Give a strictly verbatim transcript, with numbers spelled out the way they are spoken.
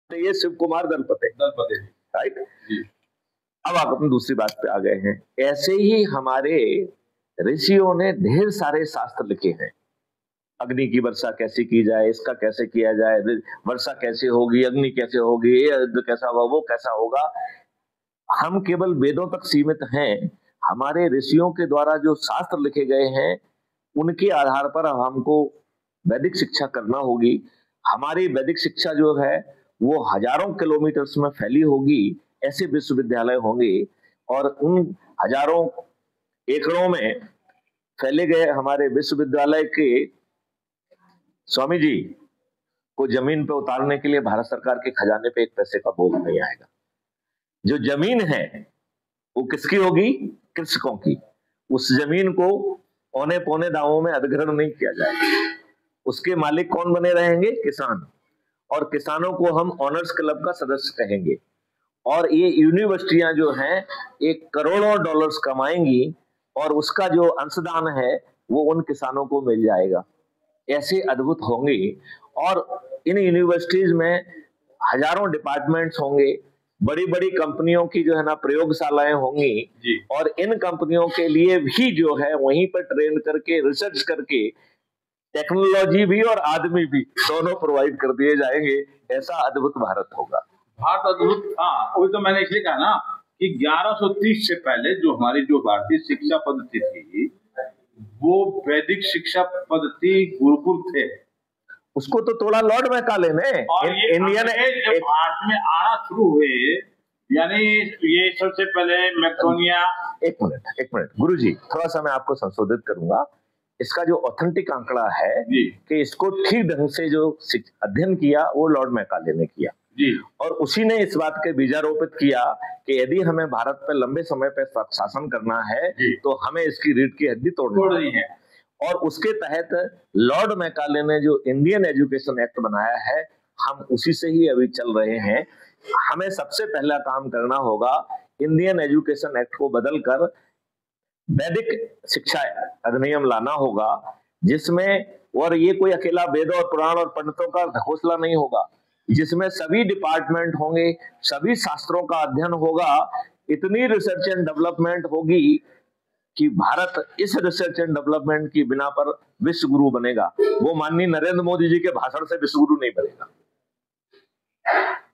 ये शिव कुमार दलपते दलपते राइट। अब आप अपनी दूसरी बात पे आ गए हैं। ऐसे ही हमारे ऋषियों ने ढेर सारे शास्त्र लिखे हैं। अग्नि की वर्षा कैसे की जाए, इसका कैसे किया जाए, वर्षा कैसे होगी, अग्नि कैसे होगी, ये युद्ध कैसा होगा, वो कैसा होगा। हम केवल वेदों तक सीमित हैं। हमारे ऋषियों के द्वारा जो शास्त्र लिखे गए हैं उनके आधार पर हमको वैदिक शिक्षा करना होगी। हमारी वैदिक शिक्षा जो है वो हजारों किलोमीटर्स में फैली होगी। ऐसे विश्वविद्यालय होंगे और उन हजारों एकड़ों में फैले गए हमारे विश्वविद्यालय के स्वामी जी को जमीन पे उतारने के लिए भारत सरकार के खजाने पे एक पैसे का बोझ नहीं आएगा। जो जमीन है वो किसकी होगी? कृषकों की। उस जमीन को औने पौने दावों में अधिग्रहण नहीं किया जाएगा। उसके मालिक कौन बने रहेंगे? किसान। और किसानों को हम ऑनर्स क्लब का सदस्य कहेंगे। और ये यूनिवर्सिटियां जो हैं एक करोड़ों डॉलर्स कमाएंगी और उसका जो अंशदान है वो उन किसानों को मिल जाएगा। ऐसे अद्भुत होंगे। और इन यूनिवर्सिटीज में हजारों डिपार्टमेंट्स होंगे। बड़ी बड़ी कंपनियों की जो है ना प्रयोगशालाएं होंगी और इन कंपनियों के लिए भी जो है वहीं पर ट्रेन करके रिसर्च करके टेक्नोलॉजी भी और आदमी भी दोनों प्रोवाइड कर दिए जाएंगे। ऐसा अद्भुत भारत होगा। भारत अद्भुत। हाँ, वही तो मैंने इसलिए कहा ना कि ग्यारह सौ तीस से पहले जो हमारी जो भारतीय शिक्षा पद्धति थी वो वैदिक शिक्षा पद्धति गुरुकुल थे। उसको तो तोड़ा लॉर्ड मैकाले ने। और ये इंडिया ने जब भारत में आना शुरू हुए, यानी ये सबसे पहले मैकेडोनिया। एक मिनट एक मिनट गुरुजी, थोड़ा सा मैं आपको संशोधित करूंगा। इसका जो ऑथेंटिक आंकड़ा है कि इसको ठीक ढंग से जो अध्ययन किया वो लॉर्ड मैकाले ने किया जी। और उसी ने इस बात के बीजारोपित किया कि यदि हमें भारत पर लंबे समय पर शासन करना है तो हमें इसकी रीढ़ की हड्डी तोड़नी है। और उसके तहत लॉर्ड मैकाले ने जो इंडियन एजुकेशन एक्ट बनाया है हम उसी से ही अभी चल रहे हैं। हमें सबसे पहला काम करना होगा इंडियन एजुकेशन एक्ट को बदलकर वैदिक शिक्षा अधिनियम लाना होगा जिसमें, और ये कोई अकेला वेद और पुराण और पंडितों का घोषला नहीं होगा, जिसमें सभी डिपार्टमेंट होंगे, सभी शास्त्रों का अध्ययन होगा। इतनी रिसर्च एंड डेवलपमेंट होगी कि भारत इस रिसर्च एंड डेवलपमेंट की बिना पर विश्व गुरु बनेगा। वो माननीय नरेंद्र मोदी जी के भाषण से विश्व गुरु नहीं बनेगा।